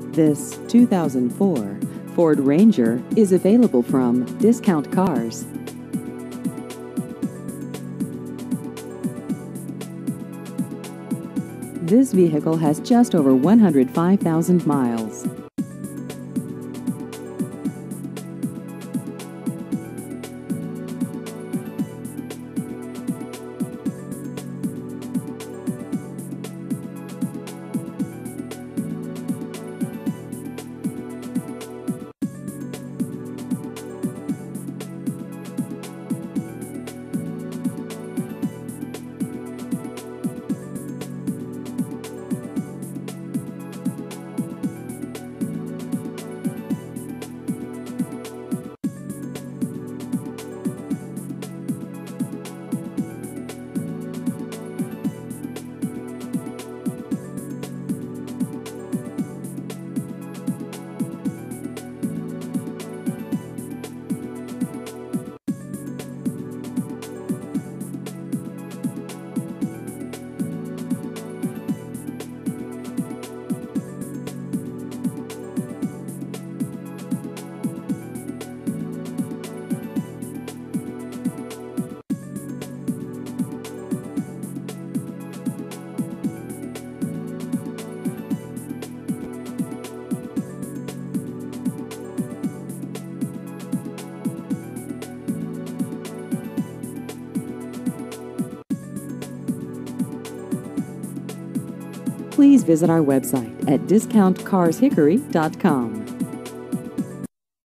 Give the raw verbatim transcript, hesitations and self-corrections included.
This two thousand four Ford Ranger is available from Discount Cars. This vehicle has just over one hundred five thousand miles. Please visit our website at discount cars hickory dot com.